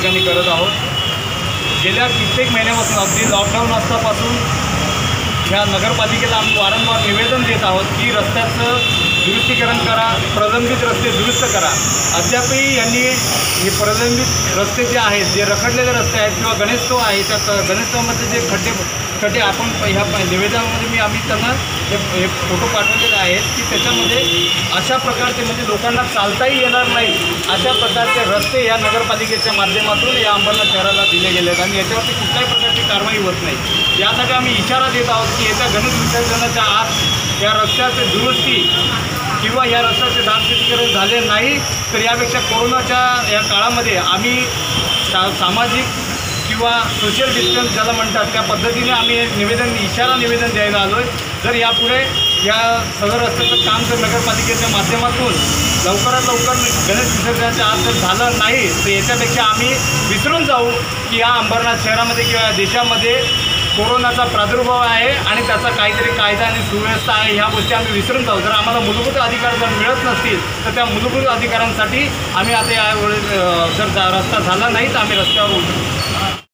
ठिकाणी करत आहोत। गेल्या कित्येक महिन्यापासून अगदी लॉकडाऊन असतापासून ह्या नगरपालिकेला आम्ही वारंवार निवेदन देत आहोत की रस्त्याचं दुरुस्तीकरण करा, प्रलंबित रस्ते दुरुस्त करा। अद्यापही यांनी हे प्रलंबित रस्ते जे आहेत, जे रखडलेले रस्ते आहेत किंवा गणेशोत्सव आहे, त्या गणेशोत्सवामध्ये जे खड्डे आपण ह्या निवेदनामध्ये आम्ही त्यांना हे फोटो पाठवलेले आहेत की त्याच्यामध्ये अशा प्रकारचे म्हणजे लोकांना चालताही येणार नाही अशा प्रकारचे रस्ते या नगरपालिकेच्या माध्यमातून या अंबरनाथ शहराला दिले गेले आहेत आणि याच्यावरती कुठल्याही प्रकारची कारवाई होत नाही। यासाठी आम्ही इशारा देत आहोत की येत्या गणेश विसर्जनाच्या आत या रस्त्याचे दुरुस्ती किंवा या रस्त्याचे डागडुजीकरण झाले नाही तर यापेक्षा कोरोनाच्या या काळामध्ये आम्ही सामाजिक किंवा सोशल डिस्टन्स ज्याला म्हणतात त्या पद्धतीने आम्ही इशारा निवेदन द्यायला आलो आहे। जर यापुढे या सदर रस्त्याचं काम जर नगरपालिकेच्या माध्यमातून लवकरात लवकर गणेश विसर्जनाच्या आत जर झालं नाही तर याच्यापेक्षा आम्ही विसरून जाऊ की या अंबरनाथ शहरामध्ये किंवा देशामध्ये कोरोनाचा प्रादुर्भाव आहे आणि त्याचा काहीतरी कायदा आणि सुव्यवस्था आहे, ह्या गोष्टी आम्ही विसरून जाऊ। जर आम्हाला मूलभूत अधिकार जर मिळत नसतील तर त्या मूलभूत अधिकारांसाठी आम्ही आता यावेळी जर रस्ता झाला नाही तर आम्ही रस्त्यावर उतरू।